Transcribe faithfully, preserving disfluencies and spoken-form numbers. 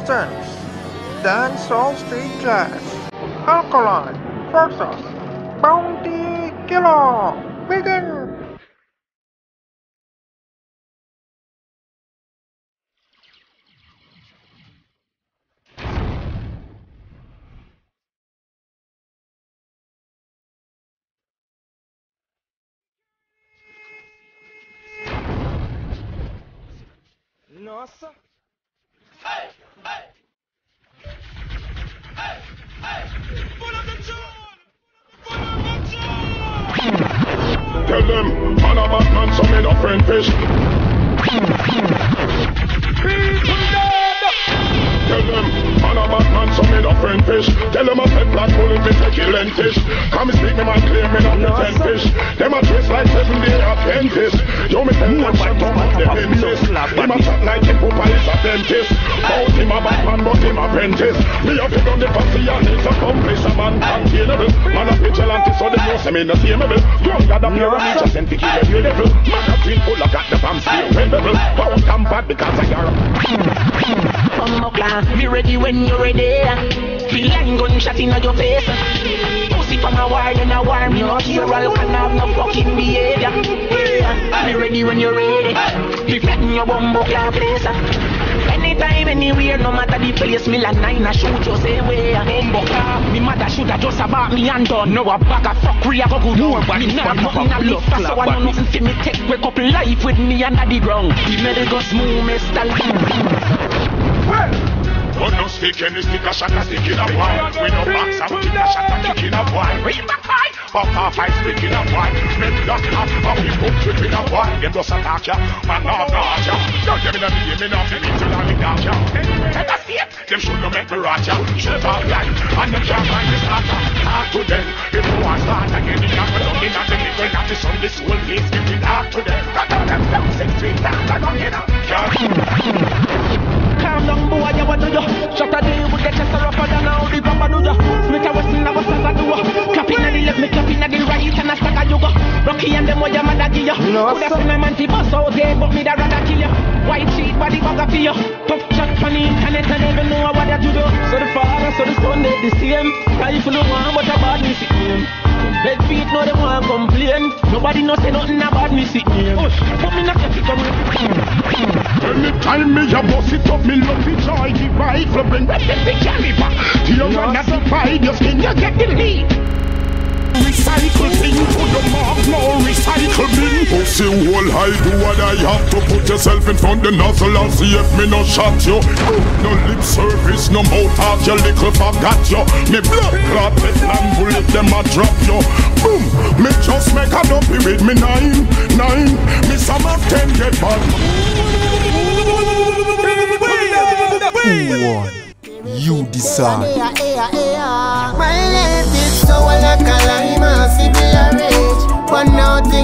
contestants, Dancehall Street Jazz, Alkaline versus Bounty Killer. Begin! Nossa! Hey, hey. Hey, hey. Pull up the tune! Pull up the tune! Tell them, man a bad man, so me no friend fish. Tell them, man a bad man, so me no friend fish. Tell them I said black bullet, me take kill and fish. Come speak me my claim, me not pretend fish. Them a twist like seven day Adventist. Yo me tell them shut up on the fences. Him a chat like him poopa is a dentist. Bout him a bad man, but him apprentice. Me a fit on the posse and it's accomplice. A man containable, man a vigilante, so they know say me no tameable. Young God a pure me just sent to kill every level. Man a twin full of got the bomb steel wearable. Bout and bad because I are. Me ready when you're ready. Feel like gunshot in your face. Pussy from a war, then a war. Me no hero, can have no fucking behavior. Me ready when you're ready. Be flatten your bumbo clap place. Anytime, anywhere, no matter the place. Me like nine, I shoot you same way. Bumbo clap. Me mother shoulda just about me and done. No a bag of fuckery, I go good. No one, me nah nothing a lift. So I know nothing see me take. Wake up life with me under the ground. The medical smooth, me style. Don't no stick any stick a shot a stick in a wine. We no box and kick a shot a kick in a wine. Read my pie, pop off I stick in a wine. Make that top and we put trip in a wine. Them just attack ya, man no not ya. Don't give me the name, me not feel it till I lick out ya. Take a step, them should no make me rot ya. Should have life, and them can't find this starter. Talk to them, if you want start again. You can't go in at the middle, not the sun, this whole place. Give it talk to them, got all them down six feet down. I don't get up, calm down, boy, you what do you? Shut a day with the chest up and now the grabber do you? Smith a western, I was as I do. Clapping at the left, me clapping at the right, and I stack a you go. Rocky and them what your mother give you. Could have seen my man to bust out there, but me da rather kill you. White sheet, body bugger for you. Tough chat for the internet and even know what you do. So the father, so the son, they the same. Rifle no one, but a bad me sit name. Dead feet, no them want complain. Nobody no say nothing about me sit name. But me not get it on me. Anytime me a bust it up, me love the joy, the rifle bring back the carry back. Till you run at the pride, your skin, you get the lead. Recycle thing to the mark, no recycle bin. Pussy hole, I do what I have to. Put yourself in front the nozzle and see if me no shot you. No lip service, no mouth out, your little forgot you. Me blood clot, me plan bullet, them a drop you. Boom, me just make a dopey with me nine, nine. Me some of ten get back. One, you decide. My left is so like a lime, a civil rage. But now